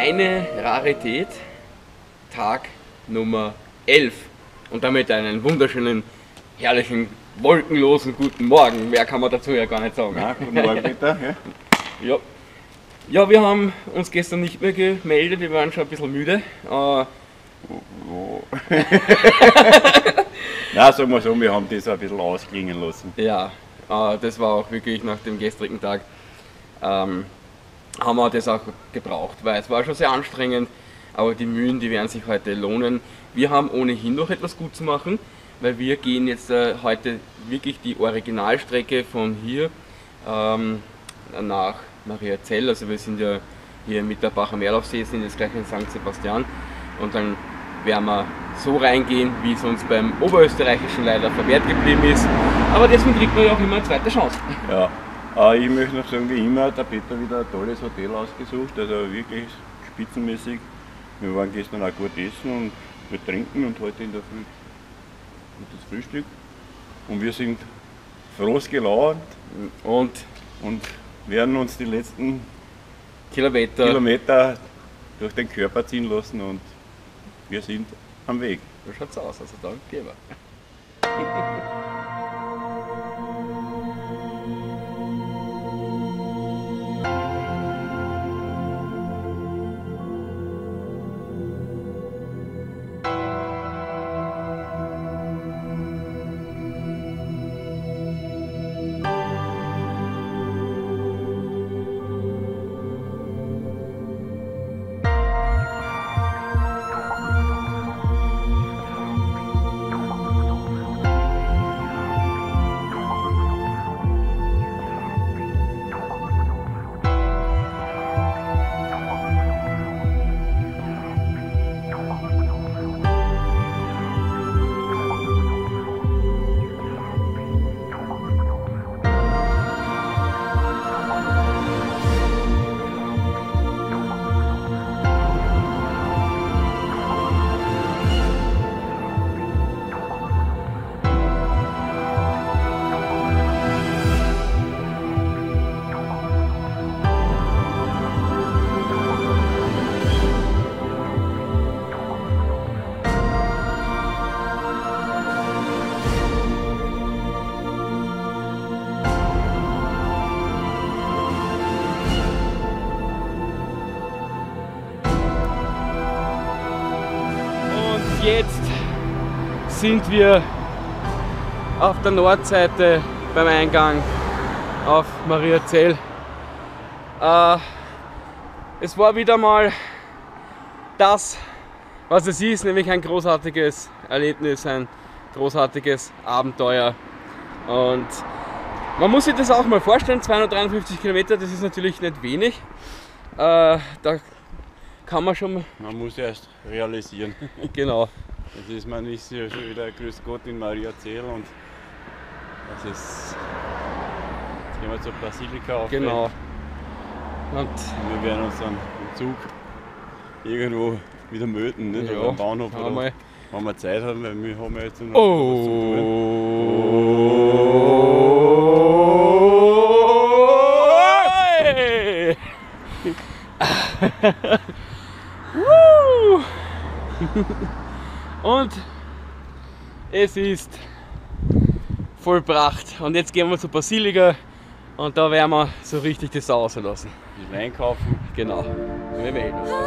eine Rarität, Tag Nummer 11 und damit einen wunderschönen, herrlichen, wolkenlosen guten Morgen. Mehr kann man dazu ja gar nicht sagen. Ja, guten Morgen, Peter. Ja. Ja, wir haben uns gestern nicht mehr gemeldet, wir waren schon ein bisschen müde. Na, sagen wir so, wir haben das ein bisschen ausklingen lassen. Ja, das war auch wirklich nach dem gestrigen Tag, haben wir das auch gebraucht, weil es war schon sehr anstrengend, aber die Mühen, die werden sich heute lohnen. Wir haben ohnehin noch etwas gut zu machen, weil wir gehen jetzt heute wirklich die Originalstrecke von hier nach Mariazell, also wir sind ja hier mit der Bacher Merlaufsee, sind jetzt gleich in St. Sebastian und dann werden wir so reingehen, wie es uns beim Oberösterreichischen leider verwehrt geblieben ist, aber deswegen kriegt man ja auch immer eine zweite Chance. Ja, ich möchte noch sagen, wie immer, der Peter wieder ein tolles Hotel ausgesucht, also wirklich spitzenmäßig. Wir waren gestern auch gut essen und wir trinken und heute in der Früh gutes Frühstück und wir sind froh gelaunt und werden uns die letzten Kilometer durch den Körper ziehen lassen und wir sind am Weg. So schaut's aus, also dann gehen wir. Jetzt sind wir auf der Nordseite beim Eingang auf Mariazell. Es war wieder mal das, was es ist, nämlich ein großartiges Erlebnis, ein großartiges Abenteuer. Und man muss sich das auch mal vorstellen, 253 Kilometer, das ist natürlich nicht wenig. Da kann man schon... Man muss erst realisieren. Genau. Das ist man nicht schon wieder Grüß Gott in Mariazell und das ist... Jetzt gehen wir zur Basilika auf. Genau. Und wir werden uns dann im Zug irgendwo wieder melden, nicht? Ja, Oder am Bahnhof oder einmal. wenn wir Zeit haben, weil wir haben ja jetzt noch was zu tun. Und es ist vollbracht. Und jetzt gehen wir zur Basilika und da werden wir so richtig die Sau rauslassen. Wir einkaufen. Genau. Wir melden uns.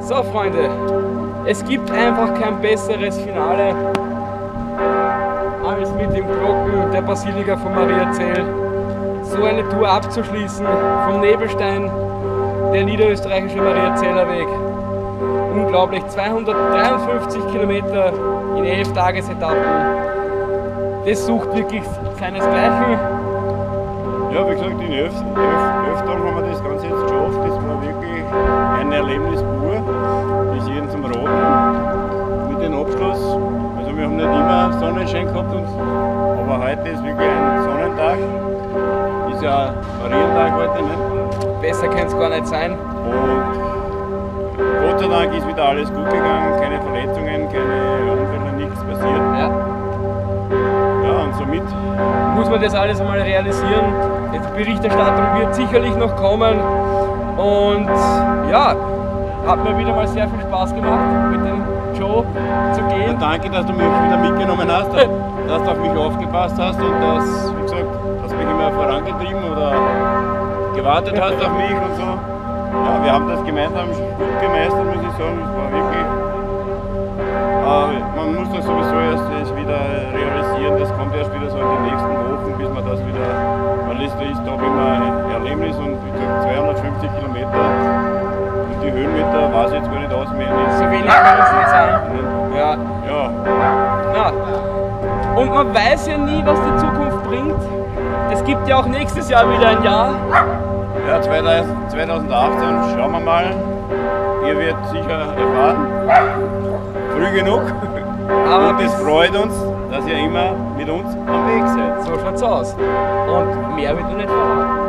So Freunde, es gibt einfach kein besseres Finale als mit dem Glocken der Basilika von Mariazell so eine Tour abzuschließen vom Nebelstein, der niederösterreichische Mariazeller Weg. Unglaublich, 253 Kilometer in 11 Tagesetappen. Das sucht wirklich seinesgleichen. Ja, wie gesagt, in 11 Tagen haben wir das Ganze jetzt geschafft. Das war wirklich ein Erlebnis pur. Bis jeden zum Raten mit dem Abschluss. Also wir haben nicht immer Sonnenschein gehabt, aber heute ist wirklich ein Sonnentag. Ist ja Marientag heute, nicht? Besser kann es gar nicht sein. Und Gott sei Dank ist wieder alles gut gegangen, keine Verletzungen, keine Unfälle, nichts passiert. Ja. Ja, und somit Muss man das alles einmal realisieren. Die Berichterstattung wird sicherlich noch kommen. Und ja, hat mir wieder mal sehr viel Spaß gemacht, mit dem Joe zu gehen. danke, dass du mich wieder mitgenommen hast, dass du auf mich aufgepasst hast und dass, wie gesagt, dass du mich immer vorangetrieben oder gewartet hast auf mich und so. Ja, wir haben das gemeinsam gut gemeistert, muss ich sagen. Es war wirklich. Man muss das sowieso erst wieder realisieren, das kommt erst wieder so in den nächsten Wochen, bis man das wieder. Weil es ist doch immer ein Erlebnis und wie gesagt, 250 Kilometer und die Höhenmeter weiß ich jetzt gar nicht auswendig. So wenig kann es nicht sein. Ja. Ja. Ja. Und man weiß ja nie, was die Zukunft bringt. Es gibt ja auch nächstes Jahr wieder ein Jahr. Ja, 2018 schauen wir mal. Ihr werdet sicher erfahren. Früh genug. Aber und es freut uns, dass ihr immer mit uns am Weg seid. so schaut's aus. Und mehr wird noch nicht verraten.